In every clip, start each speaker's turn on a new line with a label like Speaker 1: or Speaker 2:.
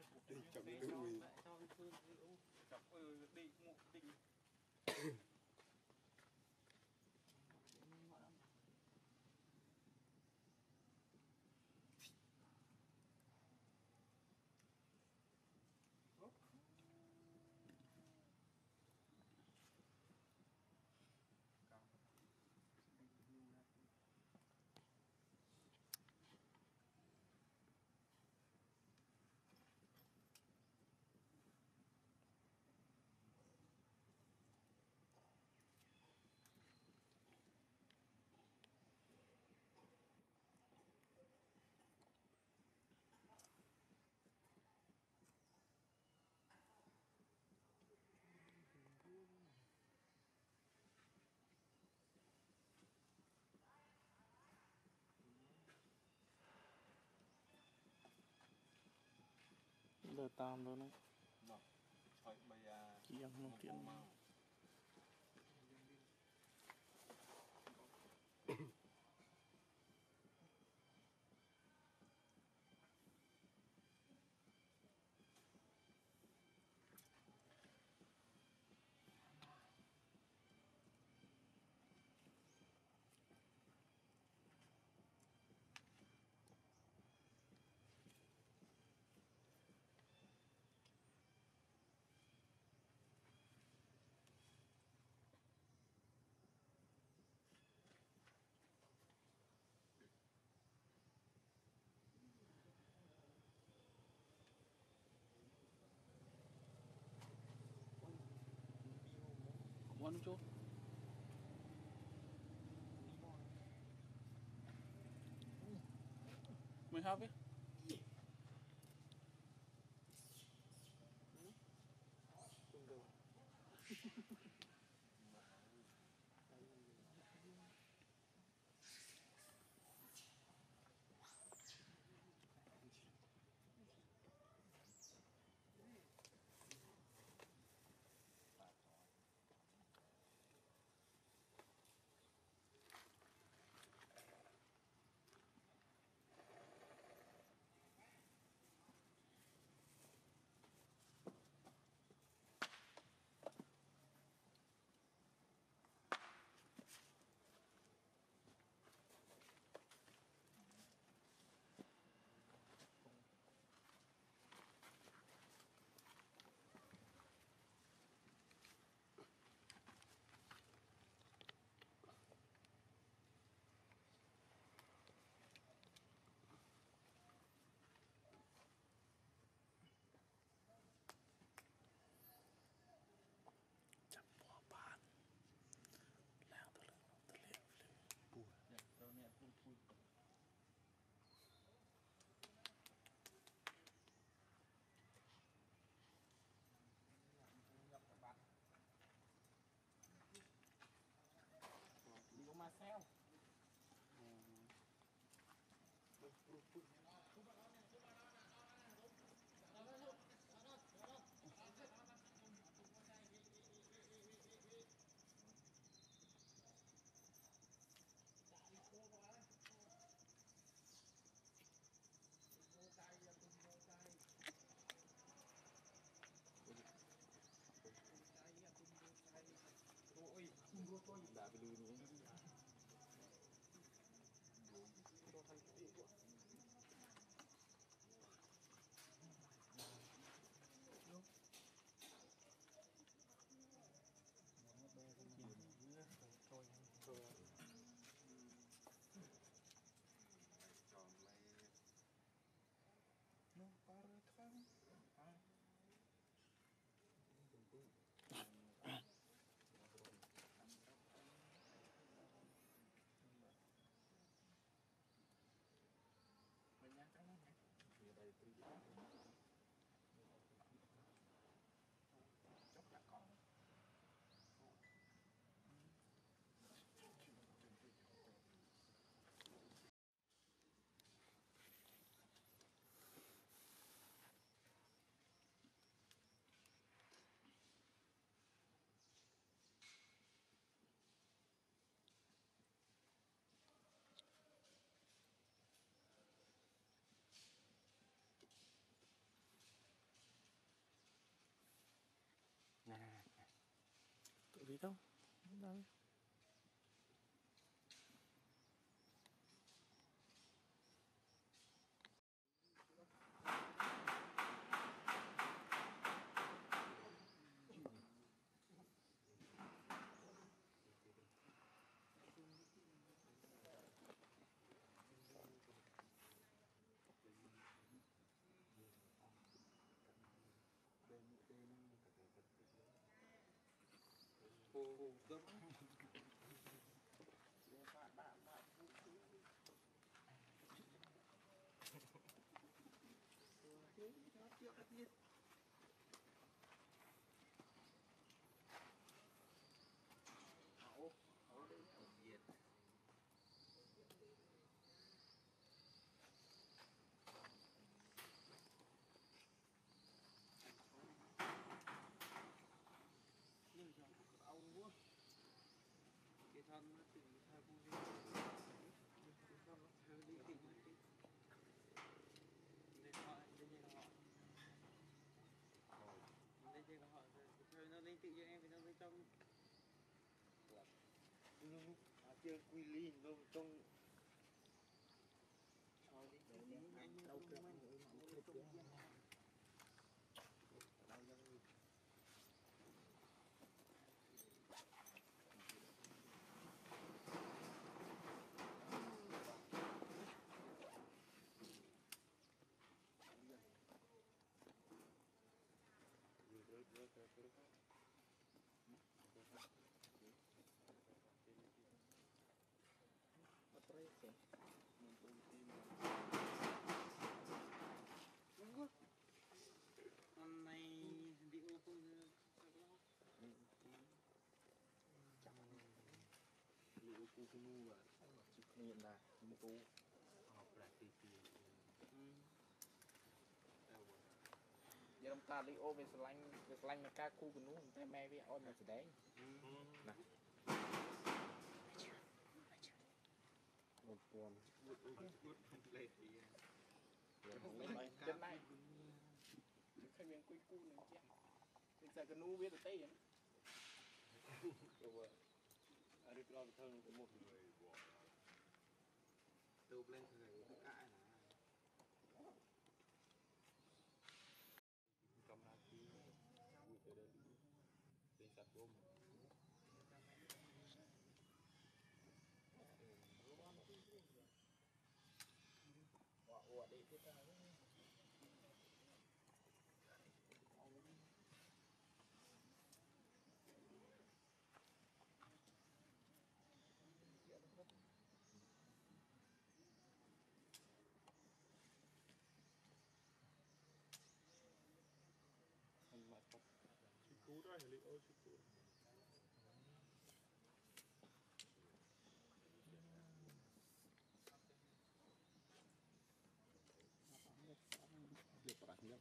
Speaker 1: đi chậm đi ui
Speaker 2: chọc đi ngộ đi
Speaker 3: Lờ tam đó nó
Speaker 2: thôi bây giờ
Speaker 3: chị em nó kiện One chỗ mày have it
Speaker 2: đi mà xeo ôi đã bị lừa nữa.
Speaker 3: đi đâu. Đấy.
Speaker 2: Chưa quy ly đâu trong hôm nay bị ô tô liệu cô cứ nu và chụp hiện là một cô học lại từ từ giờ chúng ta đi ô về slime mà ca cu của nó tay me với on là sẽ đấy nè một tuần chân này khai miếng quy cu này chứ mình sẽ cái nu biết được tây rồi ở đây lo thơm của một người bỏ từ lên thời cái cãi cầm ra tí vui tới đây đi sạch ôm đi tiếp theo cú đó thì ôi cú dia pernah lihat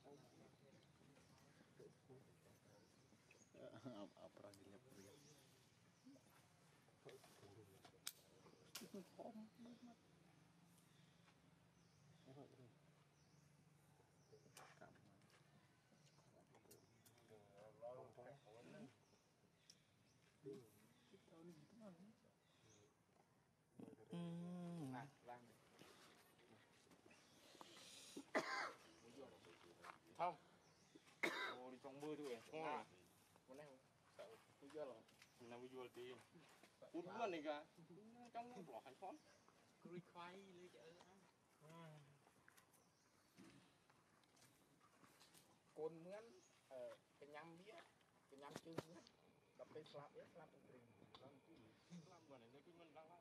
Speaker 2: pernah lihat không ồ đi trong mưa thôi ngon con này bây giờ rồi làm bây giờ thì uống luôn này cả trong vỏ hành phón cười khoai lấy chợ cồn mướn cái nhâm bía cái nhâm chưng mướn đập cái slab bía slab tụi mình slab vừa này cái mình đang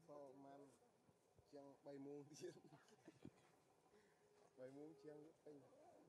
Speaker 1: phao man chẳng bay muông tiền bay muông chẳng biết tinh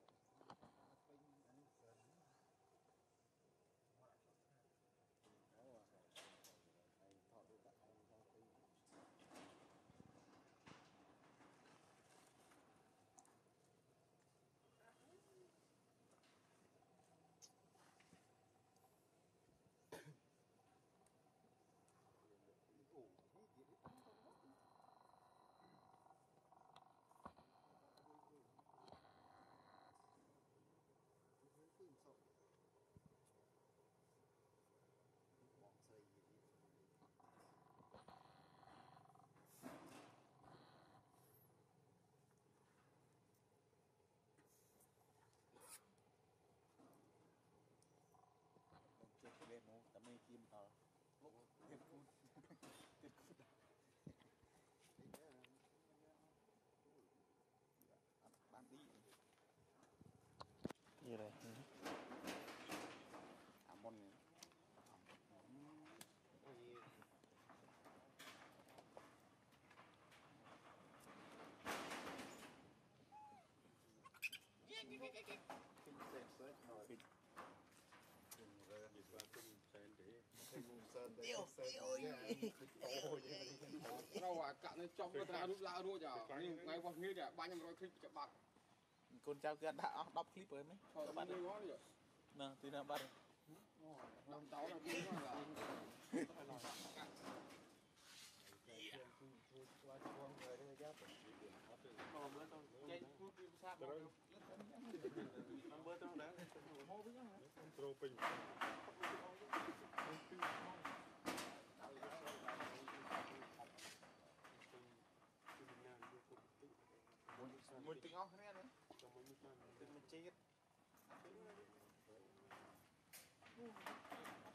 Speaker 4: bên nó tấm mây kim thờ lúc tiếp cút tiếp cút bán đi
Speaker 3: Gì đây?
Speaker 4: môn
Speaker 2: đâu à cạn trong cái ta lúc lạ rồi giờ ngày qua nghe kìa 300 clip chụp bạc
Speaker 3: Con trao kia đã đọc clip rồi mấy?
Speaker 2: các bạn đi đó đi
Speaker 3: Nè, tí nào bắt
Speaker 2: làm cháu là cũng là
Speaker 4: một tiếng óc thế này tiếng mình chết